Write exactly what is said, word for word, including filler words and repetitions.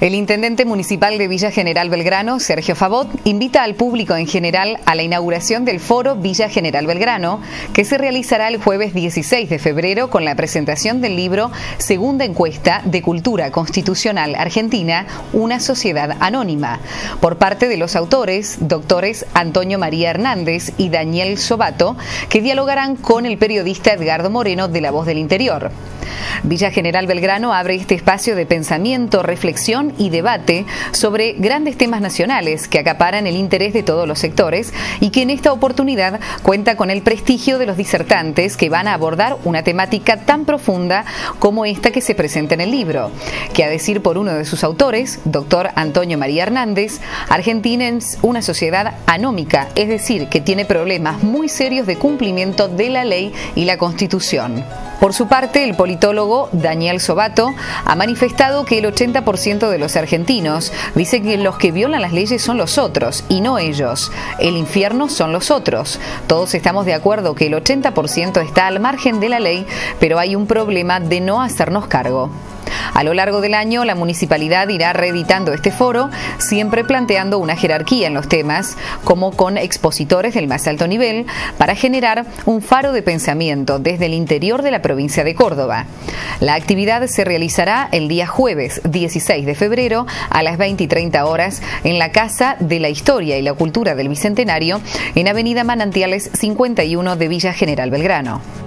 El intendente municipal de Villa General Belgrano, Sergio Favot, invita al público en general a la inauguración del foro Villa General Belgrano, que se realizará el jueves dieciséis de febrero con la presentación del libro Segunda Encuesta de Cultura Constitucional Argentina, una sociedad anónima, por parte de los autores, doctores Antonio María Hernández y Daniel Sobato, que dialogarán con el periodista Edgardo Moreno de La Voz del Interior. Villa General Belgrano abre este espacio de pensamiento, reflexión y debate sobre grandes temas nacionales que acaparan el interés de todos los sectores y que en esta oportunidad cuenta con el prestigio de los disertantes que van a abordar una temática tan profunda como esta que se presenta en el libro, que a decir por uno de sus autores, doctor Antonio María Hernández, Argentina es una sociedad anómica, es decir, que tiene problemas muy serios de cumplimiento de la ley y la Constitución. Por su parte, el politólogo Daniel Sobato ha manifestado que el ochenta por ciento de los argentinos dice que los que violan las leyes son los otros y no ellos. El infierno son los otros. Todos estamos de acuerdo que el ochenta por ciento está al margen de la ley, pero hay un problema de no hacernos cargo. A lo largo del año, la municipalidad irá reeditando este foro, siempre planteando una jerarquía en los temas, como con expositores del más alto nivel, para generar un faro de pensamiento desde el interior de la provincia de Córdoba. La actividad se realizará el día jueves dieciséis de febrero a las veinte y treinta horas en la Casa de la Historia y la Cultura del Bicentenario, en Avenida Manantiales cincuenta y uno de Villa General Belgrano.